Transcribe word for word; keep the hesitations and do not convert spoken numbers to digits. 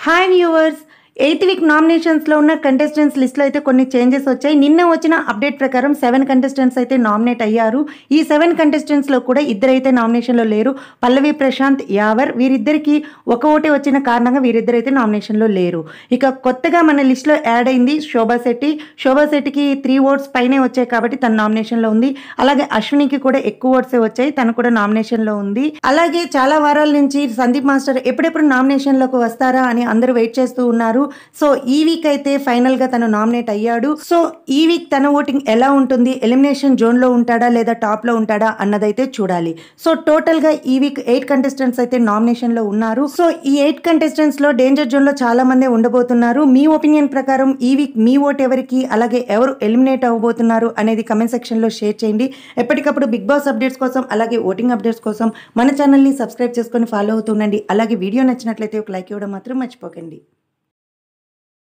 Hi viewers, eighth week నామినేషన్స్లో ఉన్న contestants లిస్ట్లో అయితే కొన్ని చేంజెస్ వచ్చాయి. నిన్న వచ్చిన అప్డేట్ ప్రకారం సెవెన్ కంటెస్టెంట్స్ అయితే నామినేట్ అయ్యారు. ఈ సెవెన్ కంటెస్టెంట్స్లో కూడా ఇద్దరైతే నామినేషన్లో లేరు. పల్లవి, ప్రశాంత్, యావర్ వీరిద్దరికి ఒక ఓటే వచ్చిన కారణంగా వీరిద్దరైతే నామినేషన్లో లేరు. ఇక కొత్తగా మన లిస్ట్లో యాడ్ అయింది శోభా శెట్టి. శోభా శెట్టికి త్రీ ఓట్స్ పైనే వచ్చాయి కాబట్టి తన నామినేషన్లో ఉంది. అలాగే అశ్వినికి కూడా ఎక్కువ ఓట్సే వచ్చాయి, తను కూడా నామినేషన్లో ఉంది. అలాగే చాలా వారాల నుంచి సందీప్ మాస్టర్ ఎప్పుడెప్పుడు నామినేషన్లోకి వస్తారా అని అందరూ వెయిట్ చేస్తూ ఉన్నారు. సో ఈ వీక్ అయితే ఫైనల్ గా తను నామినేట్ అయ్యాడు. సో ఈ వీక్ తన ఓటింగ్ ఎలా ఉంటుంది, ఎలిమినేషన్ జోన్ లో ఉంటాడా లేదా టాప్ లో ఉంటాడా అన్నదైతే చూడాలి. సో టోటల్ గా ఈ వీక్ ఎయిట్ కంటెస్టెంట్స్ అయితే నామినేషన్ లో ఉన్నారు. సో ఈ ఎయిట్ కంటెస్టెంట్స్ లో డేంజర్ జోన్ లో చాలా మంది ఉండబోతున్నారు. మీ ఒపీనియన్ ప్రకారం ఈ వీక్ మీ ఓట్ ఎవరికి, అలాగే ఎవరు ఎలిమినేట్ అవ్వబోతున్నారు అనేది కమెంట్ సెక్షన్ లో షేర్ చేయండి. ఎప్పటికప్పుడు బిగ్ బాస్ అప్డేట్స్ కోసం అలాగే ఓటింగ్ అప్డేట్స్ కోసం మన ఛానల్ ని సబ్స్క్రైబ్ చేసుకొని ఫాలో అవుతుండండి. అలాగే వీడియో నచ్చినట్లయితే ఒక లైక్ ఇవ్వడం మాత్రం మర్చిపోకండి.